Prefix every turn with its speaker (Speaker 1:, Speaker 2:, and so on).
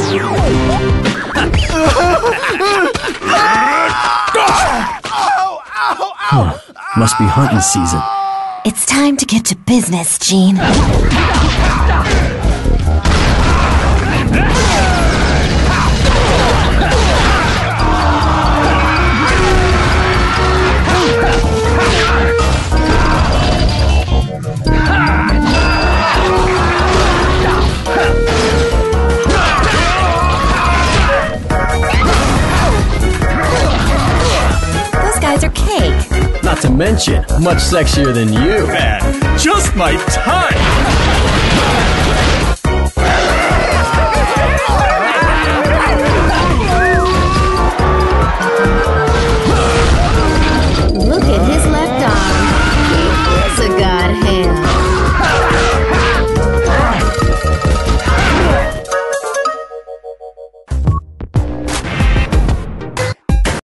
Speaker 1: Must be hunting season.
Speaker 2: It's time to get to business, Gene. Those guys are cake.
Speaker 1: Not to mention, much sexier than you.
Speaker 3: Man, just my type!